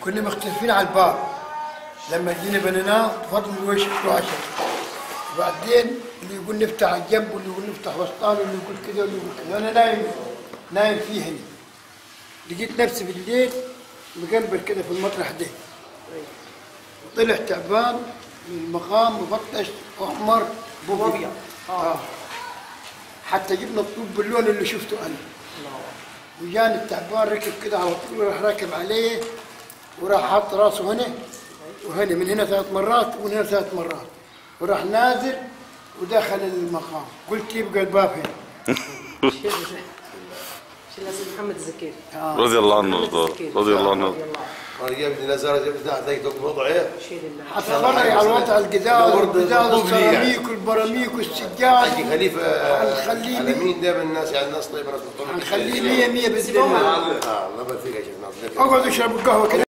كنا مختلفين على الباب. لما جينا بنيناه تفضل الوش كل عشر. وبعدين اللي يقول نفتح على الجنب واللي يقول نفتح وسطان واللي يقول كذا واللي يقول كذا. انا نايم فيه هنا. لقيت نفسي بالليل مقنبل كده في المطرح ده. طلع تعبان من المقام مفتش احمر ابيض. حتى جبنا الطوب باللون اللي شفته انا. وجاني التعبان ركب كده على طول وراح راكب عليه وراح حط راسه هنا وهنا من هنا 3 مرات ومن هنا 3 مرات وراح نازل ودخل المقام. قلت يبقى الباب هنا. شيل سيد محمد الزكير رضي الله عنه رضي الله عنه. انا جايب لي نزاره جبت تحت هيك وضعي اتفرج على وضع الجدار السيراميك والبراميك والسجاد. خليفه هنخليه على مين دائما الناس يعني الناس طيبه ناس هنخليه 100 100 بالدنيا. الله يبارك فيك يا شيخ ناصر. اقعد اشرب القهوه كده.